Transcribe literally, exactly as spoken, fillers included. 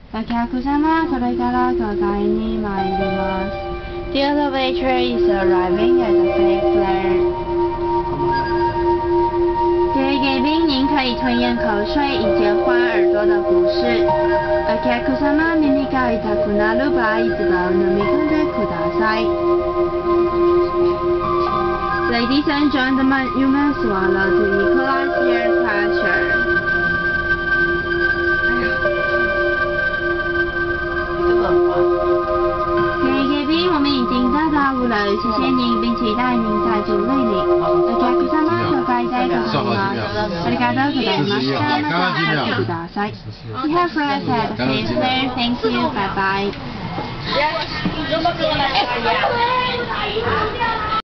お客様、それから教会に参ります。The elevator is arriving at the fifth floor. 各位贵宾，您可以吞咽口水以减缓耳朵的不適。お客様、耳が痛くなる場合、唾を飲み込んでください。Ladies and gentlemen, you may swallow to equalize your pressure. 各位贵宾，我们已经到达五楼，谢谢您，并期待您再度莅临。お客様、紹介いたします。ありがとうございました。またお越しください。We have arrived at the fifth floor. Thank you. Bye bye.